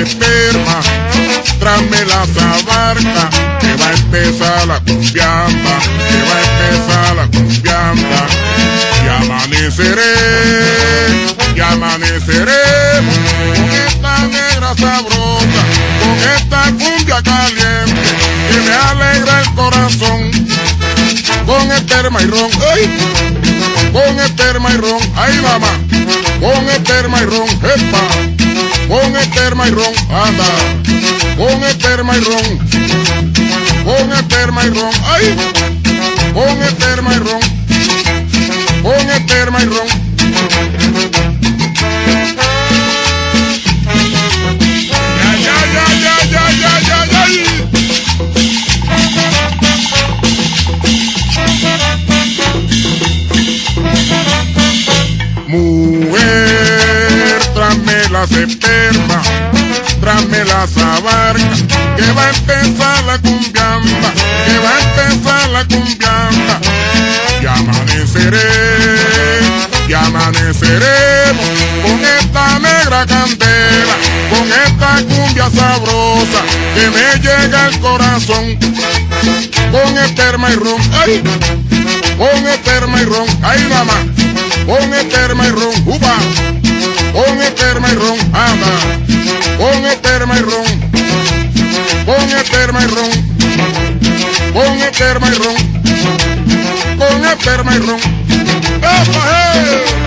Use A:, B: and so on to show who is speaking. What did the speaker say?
A: de esperma, tráeme la sabarca, que va a empezar la cumbiamba, que va a empezar la cumbiamba. Y amaneceremos con esta negra sabrosa, con esta cumbia caliente que me alegra el corazón. Con esperma y ron, ¡ay! Con esperma y ron, ¡ay mamá! Con esperma y ron, ¡epa! Con esperma y ron, anda. Con esperma y ron, con esperma y ron, ¡ay! Con esperma y ron, con esperma y ron. Mujer, tráeme las espermas, tráeme la sabarca, que va a empezar la cumbiamba, que va a empezar la cumbiamba. Y amaneceremos con esta negra candela, con esta cumbia sabrosa que me llega al corazón. Con esperma y ron, ¡ay! Con esperma y ron, ¡ay mamá! Con esperma y ron, uva, con esperma y ron, anda, con esperma y ron, con esperma y ron, con esperma y ron, con esperma y ron. ¡Epa, hey!